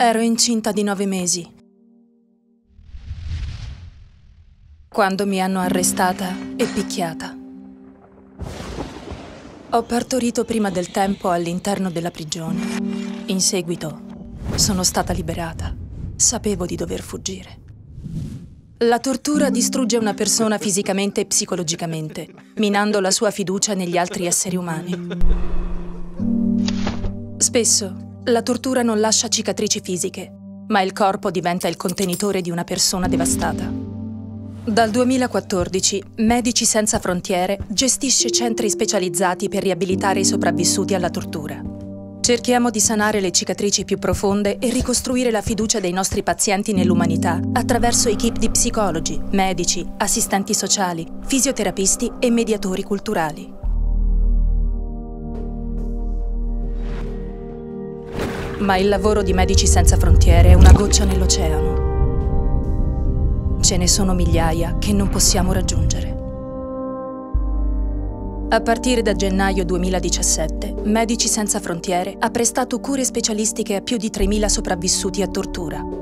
Ero incinta di 9 mesi quando mi hanno arrestata e picchiata. Ho partorito prima del tempo all'interno della prigione. In seguito sono stata liberata. Sapevo di dover fuggire. La tortura distrugge una persona fisicamente e psicologicamente, minando la sua fiducia negli altri esseri umani. Spesso la tortura non lascia cicatrici fisiche, ma il corpo diventa il contenitore di una persona devastata. Dal 2014, Medici Senza Frontiere gestisce centri specializzati per riabilitare i sopravvissuti alla tortura. Cerchiamo di sanare le cicatrici più profonde e ricostruire la fiducia dei nostri pazienti nell'umanità attraverso equip di psicologi, medici, assistenti sociali, fisioterapisti e mediatori culturali. Ma il lavoro di Medici Senza Frontiere è una goccia nell'oceano. Ce ne sono migliaia che non possiamo raggiungere. A partire da gennaio 2017, Medici Senza Frontiere ha prestato cure specialistiche a più di 3.000 sopravvissuti a tortura.